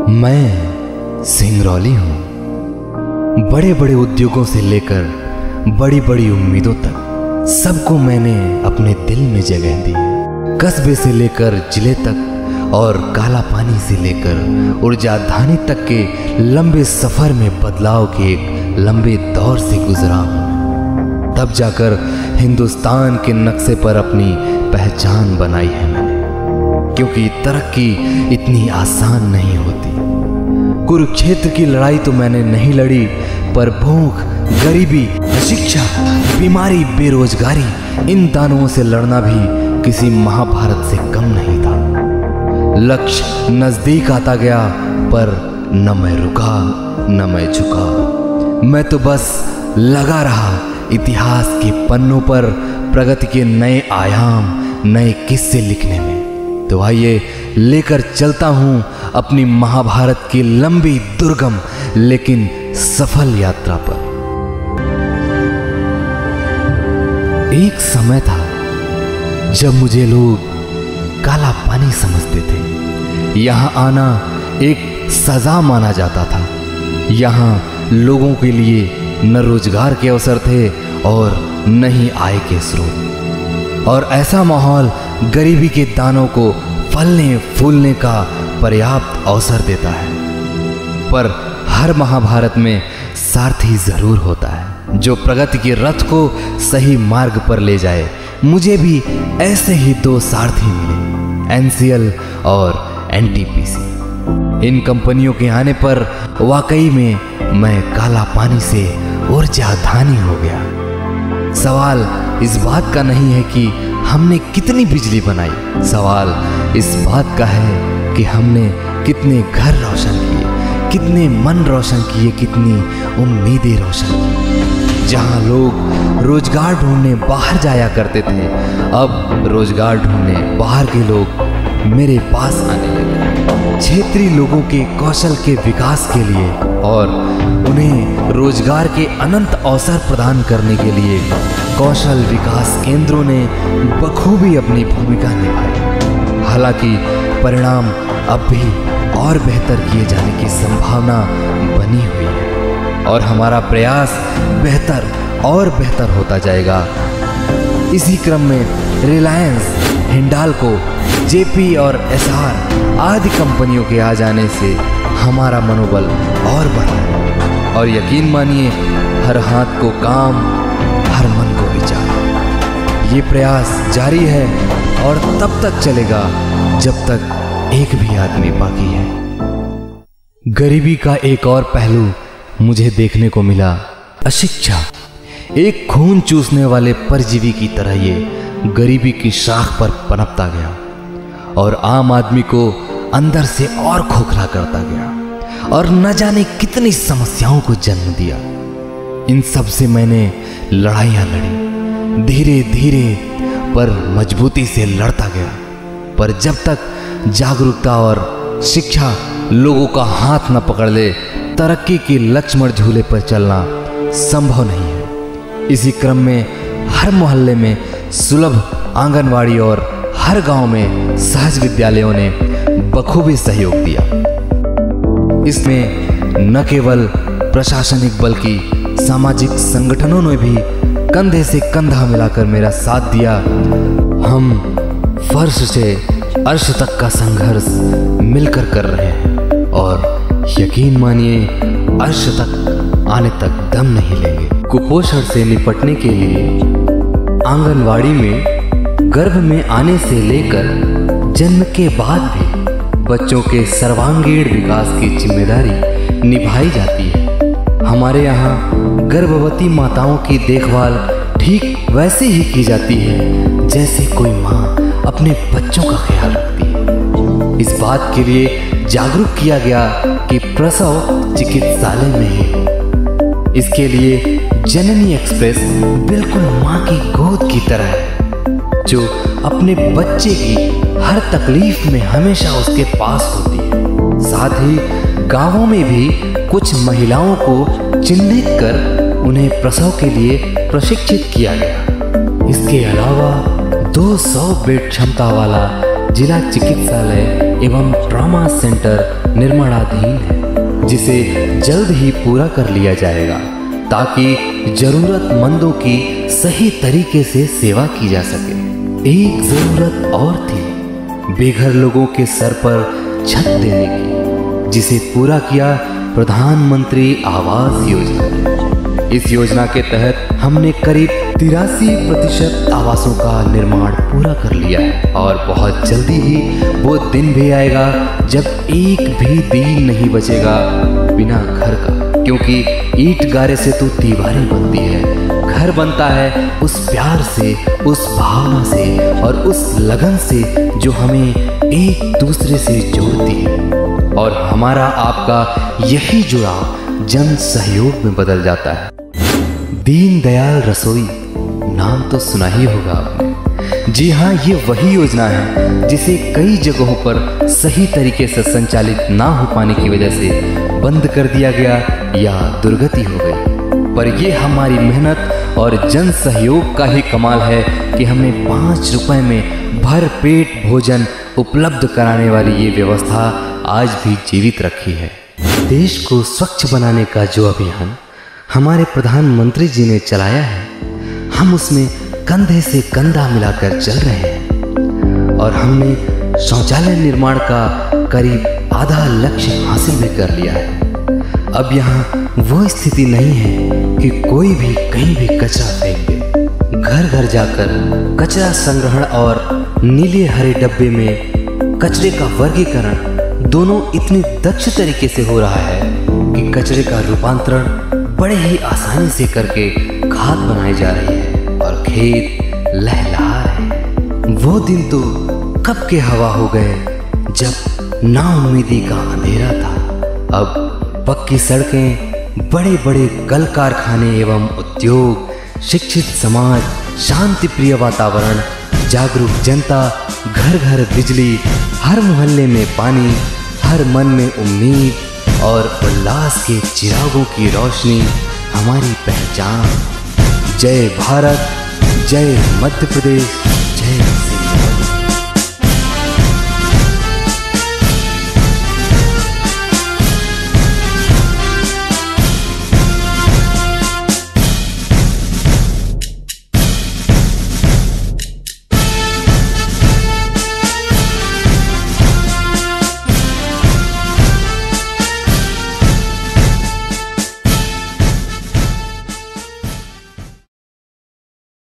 मैं सिंगरौली हूँ। बड़े बड़े उद्योगों से लेकर बड़ी बड़ी उम्मीदों तक सबको मैंने अपने दिल में जगह दी। कस्बे से लेकर जिले तक और काला पानी से लेकर ऊर्जा धानी तक के लंबे सफर में बदलाव के एक लंबे दौर से गुजरा हूँ। तब जाकर हिंदुस्तान के नक्शे पर अपनी पहचान बनाई है मैंने, क्योंकि तरक्की इतनी आसान नहीं होती। कुरुक्षेत्र की लड़ाई तो मैंने नहीं लड़ी, पर भूख, गरीबी, अशिक्षा, बीमारी, बेरोजगारी, इन दानवों से लड़ना भी किसी महाभारत से कम नहीं था। लक्ष्य नजदीक आता गया, पर न मैं रुका न मैं झुका। मैं तो बस लगा रहा इतिहास के पन्नों पर प्रगति के नए आयाम, नए किस्से लिखने में। तो आइए लेकर चलता हूं अपनी महाभारत की लंबी दुर्गम लेकिन सफल यात्रा पर। एक समय था जब मुझे लोग काला पानी समझते थे। यहां आना एक सजा माना जाता था। यहां लोगों के लिए न रोजगार के अवसर थे और न ही आय के स्रोत। और ऐसा माहौल गरीबी के दानों को फलने फूलने का पर्याप्त अवसर देता है। पर हर महाभारत में सारथी जरूर होता है जो प्रगति के रथ को सही मार्ग पर ले जाए। मुझे भी ऐसे ही दो सारथी मिले, NCL और NTPC। इन कंपनियों के आने पर वाकई में मैं काला पानी से ऊर्जा धानी हो गया। सवाल इस बात का नहीं है कि हमने कितनी बिजली बनाई, सवाल इस बात का है कि हमने कितने घर रोशन किए, कितने मन रोशन किए, कितनी उम्मीदें रोशन की। जहां लोग रोजगार ढूंढने बाहर जाया करते थे, अब रोजगार ढूंढने बाहर के लोग मेरे पास आने लगे। क्षेत्रीय लोगों के कौशल के विकास के लिए और उन्हें रोजगार के अनंत अवसर प्रदान करने के लिए कौशल विकास केंद्रों ने बखूबी अपनी भूमिका निभाई। हालांकि परिणाम अब भी और बेहतर किए जाने की संभावना बनी हुई है और हमारा प्रयास बेहतर और बेहतर होता जाएगा। इसी क्रम में रिलायंस, हिंडाल्को, JP और SR आदि कंपनियों के आ जाने से हमारा मनोबल और बढ़ा है। और यकीन मानिए, हर हाथ को काम, हर मन को विचार। ये प्रयास जारी है और तब तक चलेगा जब तक एक भी आदमी बाकी है। गरीबी का एक और पहलू मुझे देखने को मिला, अशिक्षा। एक खून चूसने वाले परजीवी की तरह ये गरीबी की शाख पर पनपता गया और आम आदमी को अंदर से और खोखला करता गया और न जाने कितनी समस्याओं को जन्म दिया। इन सब से मैंने लड़ाइयां लड़ी, धीरे धीरे पर मजबूती से लड़ता गया। पर जब तक जागरूकता और शिक्षा लोगों का हाथ न पकड़ ले, तरक्की के लक्ष्मण झूले पर चलना संभव नहीं है। इसी क्रम में हर मोहल्ले में सुलभ आंगनवाड़ी और हर गांव में सहज विद्यालयों ने बखूबी सहयोग दिया। इसमें न केवल प्रशासनिक बल्कि सामाजिक संगठनों ने भी कंधे से कंधा मिलाकर मेरा साथ दिया। हम फर्श से अर्श तक का संघर्ष मिलकर कर रहे हैं और यकीन मानिए, अर्श तक आने तक दम नहीं लेंगे। कुपोषण से निपटने के लिए आंगनवाड़ी में गर्भ में आने से लेकर जन्म के बाद भी बच्चों के सर्वांगीण विकास की जिम्मेदारी निभाई जाती है। हमारे यहाँ गर्भवती माताओं की देखभाल ठीक वैसे ही की जाती है जैसे कोई माँ अपने बच्चों का ख्याल रखती है। इस बात के लिए जागरूक किया गया कि प्रसव चिकित्सालय में ही हो। इसके लिए जननी एक्सप्रेस बिल्कुल माँ की गोद की तरह है, जो अपने बच्चे की हर तकलीफ में हमेशा उसके पास होती है। साथ ही गांवों में भी कुछ महिलाओं को चिन्हित कर उन्हें प्रसव के लिए प्रशिक्षित किया गया। इसके अलावा 200 बेड क्षमता वाला जिला चिकित्सालय एवं ट्रॉमा सेंटर निर्माणाधीन है, जिसे जल्द ही पूरा कर लिया जाएगा ताकि जरूरतमंदों की सही तरीके से सेवा की जा सके। एक जरूरत और थी, बेघर लोगों के सर पर छत देने की, जिसे पूरा किया प्रधानमंत्री आवास योजना। इस योजना के तहत हमने करीब 83% आवासों का निर्माण पूरा कर लिया है और बहुत जल्दी ही वो दिन भी आएगा जब एक भी दिन नहीं बचेगा बिना घर का, क्योंकि ईंट गारे से तो दीवारें बनती है। घर बनता है उस प्यार से, उस भावना से और उस लगन से जो हमें एक दूसरे से जोड़ती है, और हमारा आपका यही जुड़ाव जन सहयोग में बदल जाता है। दीनदयाल रसोई नाम तो सुना ही होगा आपने। जी हाँ, ये वही योजना है जिसे कई जगहों पर सही तरीके से संचालित ना हो पाने की वजह से बंद कर दिया गया या दुर्गति हो गई। पर ये हमारी मेहनत और जन सहयोग का ही कमाल है कि हमने 5 रुपए में भर पेट भोजन उपलब्ध कराने वाली ये व्यवस्था आज भी जीवित रखी है। देश को स्वच्छ बनाने का जो अभियान हमारे प्रधानमंत्री जी ने चलाया है, हम उसमें कंधे से कंधा मिलाकर चल रहे हैं और हमने शौचालय निर्माण का करीब आधा लक्ष्य हासिल भी कर लिया है। अब यहाँ वो स्थिति नहीं है कि कोई भी कहीं भी कचरा फेंक दे। घर घर जाकर कचरा संग्रहण और नीले हरे डब्बे में कचरे का वर्गीकरण दोनों इतनी दक्ष तरीके से हो रहा है कि कचरे का रूपांतरण बड़े ही आसानी से करके खाद बनाई जा रही है और खेत लहलहा रहे। वो दिन तो कब के हवा हो गए जब नाउम्मीदी का अंधेरा था। अब पक्की सड़कें, बड़े बड़े कल कारखाने एवं उद्योग, शिक्षित समाज, शांति प्रिय वातावरण, जागरूक जनता, घर घर बिजली, हर मोहल्ले में पानी, हर मन में उम्मीद और उल्लास के चिरागों की रोशनी हमारी पहचान। जय भारत, जय मध्य प्रदेश।